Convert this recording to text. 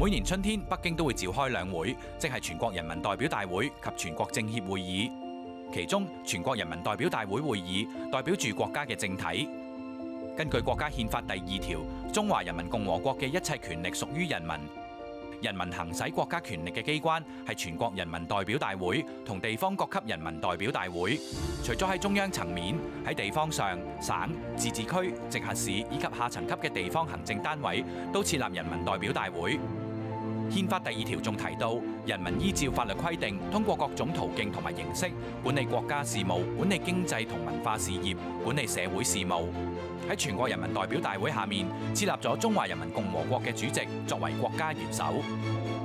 每年春天，北京都會召開兩會，即係全國人民代表大會及全國政協會議。其中，全國人民代表大會會議代表住國家嘅政體。根據國家憲法第2條，中華人民共和國嘅一切權力屬於人民。人民行使國家權力嘅機關係全國人民代表大會同地方各級人民代表大會。除咗喺中央層面，喺地方上，省、自治區、直轄市以及下層級嘅地方行政單位都設立人民代表大會。憲法第2條仲提到，人民依照法律規定，通過各種途徑同埋形式管理國家事務、管理經濟同文化事業、管理社會事務。喺全國人民代表大會下面設立咗中華人民共和國嘅主席作為國家元首。